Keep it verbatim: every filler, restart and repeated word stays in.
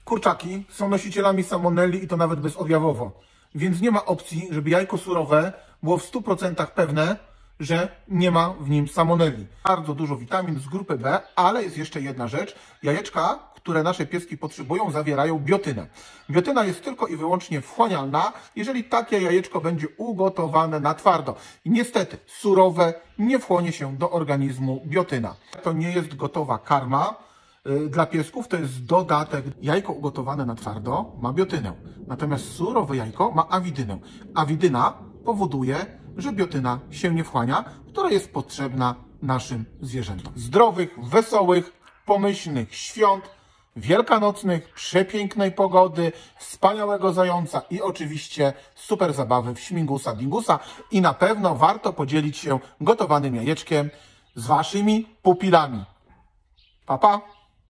Kurczaki są nosicielami salmonelli i to nawet bezobjawowo, więc nie ma opcji, żeby jajko surowe było w stu procentach pewne, że nie ma w nim salmonelli. Bardzo dużo witamin z grupy B, ale jest jeszcze jedna rzecz. Jajeczka, które nasze pieski potrzebują, zawierają biotynę. Biotyna jest tylko i wyłącznie wchłanialna, jeżeli takie jajeczko będzie ugotowane na twardo. I niestety surowe nie wchłonie się do organizmu biotyna. To nie jest gotowa karma yy, dla piesków, to jest dodatek. Jajko ugotowane na twardo ma biotynę, natomiast surowe jajko ma awidynę. Awidyna powoduje, że biotyna się nie wchłania, która jest potrzebna naszym zwierzętom. Zdrowych, wesołych, pomyślnych świąt, wielkanocnych, przepięknej pogody, wspaniałego zająca i oczywiście super zabawy w śmigusa dingusa. I na pewno warto podzielić się gotowanym jajeczkiem z waszymi pupilami. Pa, pa!